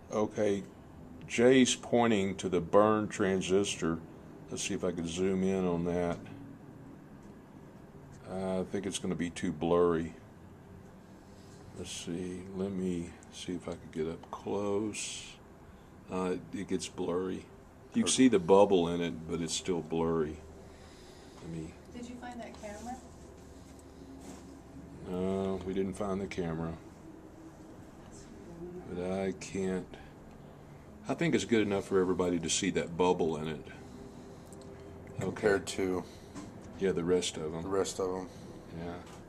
Okay, Jay's pointing to the burn transistor. Let's see if I can zoom in on that. I think it's going to be too blurry. Let's see. Let me see if I can get up close. It gets blurry. You can see the bubble in it, but it's still blurry. Let me. Did you find that camera? No, we didn't find the camera. But I can't. I think it's good enough for everybody to see that bubble in it. Compared to Yeah, the rest of the them. rest of them. Yeah.